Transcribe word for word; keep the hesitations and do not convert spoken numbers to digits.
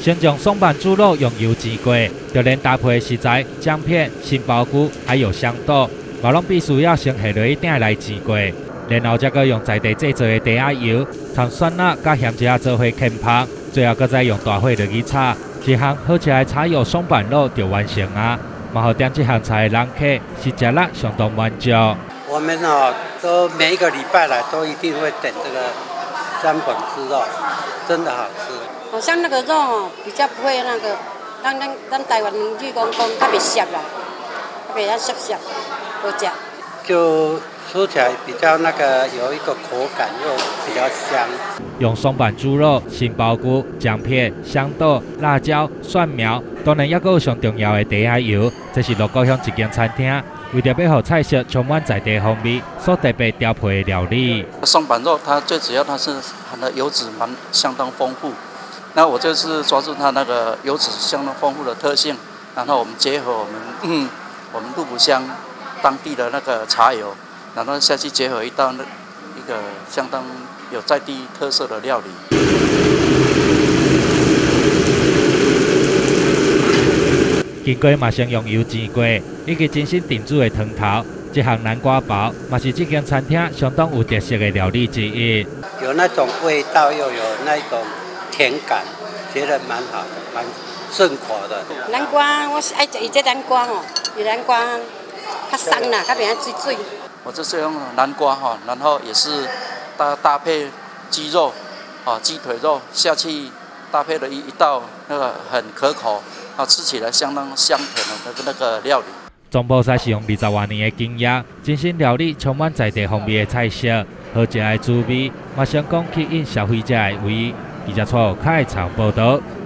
先将松板猪肉用油煎过，就连搭配的食材、姜片、杏鲍菇还有香豆，嘛拢必须要先下落去鼎来煎过，然后再搁用在地制作的茶仔油、葱蒜仔甲咸椒做伙浸泡，最后搁再用大火落去炒，一项好吃的茶油松板肉就完成啊！嘛，好点这项菜的人客是食了相当满足。 我们哦，都每一个礼拜来都一定会点这个香本猪肉，真的好吃。 好像那个肉哦，比较不会那个，咱咱咱台湾去讲讲较袂涩啦，较袂遐涩涩，好食。 就吃起来比较那个有一个口感，又比较香。 用松板猪肉、杏鲍菇、姜片、香豆、辣椒、蒜苗，当然也有上重要的茶仔油，这是鹿谷乡一间餐厅为着要让菜色充满在地风味，所特别调配的料理。 松板肉它最主要它是含的油脂蛮相当丰富，那我这次抓住它那个油脂相当丰富的特性，然后我们结合我们嗯我们鹿谷乡当地的那个茶油，然后下去结合一道那一个相当有在地特色的料理。 经过嘛先用油煎过，以及精心定制的汤头，这项南瓜包嘛是这间餐厅相当有特色的料理之一。 有那种味道，又有那种甜感，觉得蛮好的，蛮顺口的。 南瓜我是爱食伊这南瓜吼，伊南瓜较松啦，较袂遐水水。 我这是用南瓜哈，然后也是搭搭配鸡肉啊，鸡腿肉下去搭配了一一道那个很可口。啊，吃起来相当香甜的那个那个料理。 总部师是用二十多年的经验，精心料理充满在地风味的菜色，好食的滋味，嘛成功吸引消费者的胃。记者蔡凯场报道。